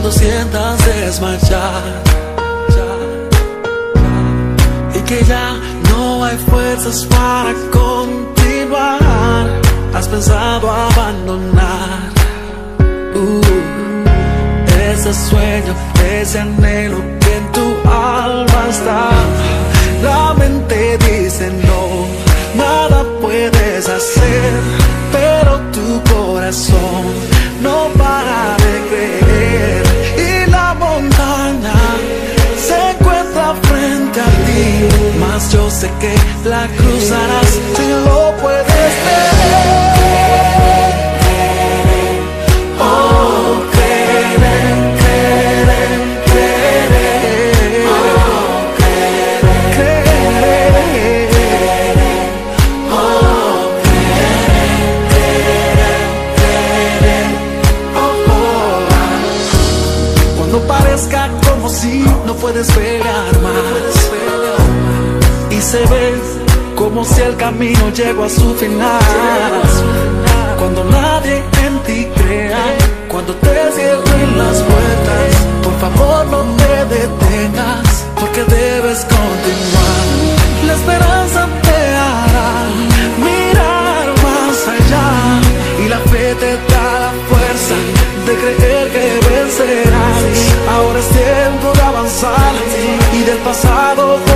cuando sientas desmayar y que ya no hay fuerzas para continuar. Has pensado abandonar ese sueño, ese anhelo que en tu alma está. La mente dice no, nada puedes hacer, pero tu corazón no para de creer. Y la montaña se encuentra frente a ti, mas yo sé que la cruzarás si lo puedes ver. Oh, creer, creer, creer. Oh, creer, creer. Oh, creer, creer. Oh, oh. Cuando parezca como si no puedes pelear más y se ve como si el camino llegó a su final. Cuando nadie en ti crea, cuando te cierren las puertas, por favor no te detengas, porque debes continuar. La esperanza te hará mirar más allá, y la fe te da la fuerza de creer que vencerás. Ahora es tiempo de avanzar y del pasado